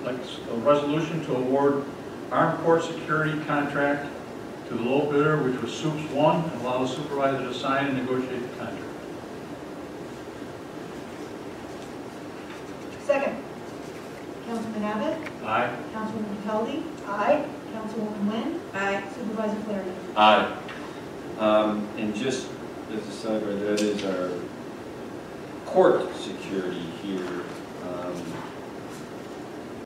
like a resolution to award armed court security contract to the low bidder, which was Soups 1, and allow the supervisor to sign and negotiate the contract. Second. Councilman Abbott? Aye. Councilwoman Caldey? Aye. Councilwoman Wynn? Aye. Supervisor Flaherty? Aye. And just as a sidebar, that is our court security here.